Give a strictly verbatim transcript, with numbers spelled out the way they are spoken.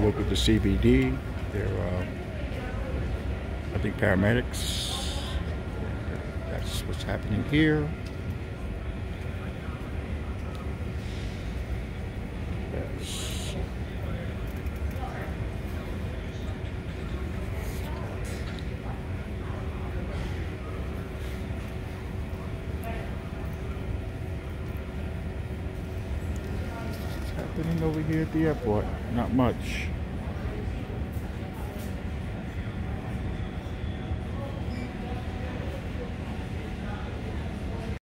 work with the C B D. They're, uh, I think, paramedics. That's what's happening here. Yes. What's happening over here at the airport? Not much.